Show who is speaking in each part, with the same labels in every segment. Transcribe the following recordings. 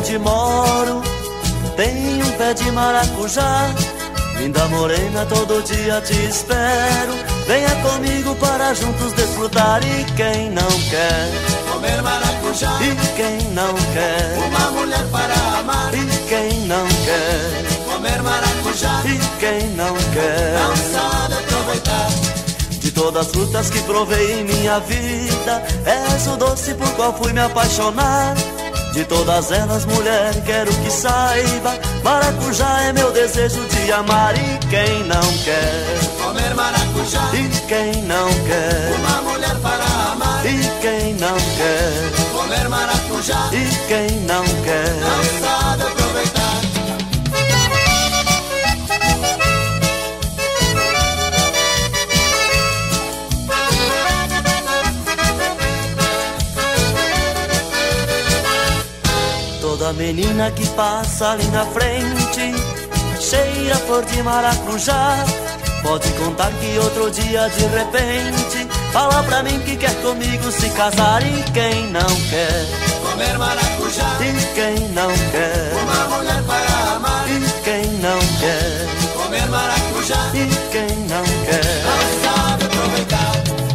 Speaker 1: onde moro tem um pé de maracujá. Linda morena, todo dia te espero. Venha comigo para juntos desfrutar. E quem não quer
Speaker 2: comer maracujá?
Speaker 1: E quem não quer
Speaker 2: uma mulher para amar?
Speaker 1: E quem não quer
Speaker 2: comer maracujá?
Speaker 1: E quem não quer
Speaker 2: não sabe aproveitar.
Speaker 1: De todas as frutas que provei em minha vida, és o doce por qual fui me apaixonar. De todas elas, mulher, quero que saiba, maracujá é meu desejo de amar. E quem não quer
Speaker 2: comer maracujá?
Speaker 1: E quem não quer
Speaker 2: uma mulher para amar?
Speaker 1: E quem não quer
Speaker 2: comer maracujá?
Speaker 1: E quem não quer
Speaker 2: não sabe aproveitar.
Speaker 1: Toda menina que passa ali na frente cheira flor de maracujá. Pode contar que outro dia de repente fala pra mim que quer comigo se casar. E quem não quer
Speaker 2: comer maracujá?
Speaker 1: E quem não quer
Speaker 2: uma mulher para amar?
Speaker 1: E quem não quer
Speaker 2: comer maracujá?
Speaker 1: E quem não quer
Speaker 2: não sabe aproveitar.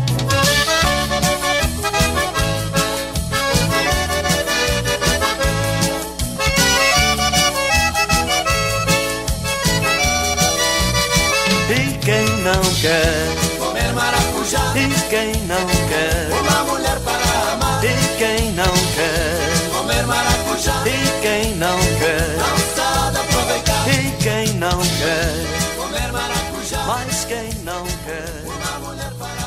Speaker 1: E quem não quer
Speaker 2: comer maracujá?
Speaker 1: E quem não quer
Speaker 2: uma mulher para amar?
Speaker 1: E quem não quer
Speaker 2: comer maracujá?
Speaker 1: E quem não quer
Speaker 2: não sabe aproveitar.
Speaker 1: E quem não quer
Speaker 2: comer maracujá?
Speaker 1: mas quem não quer
Speaker 2: uma mulher para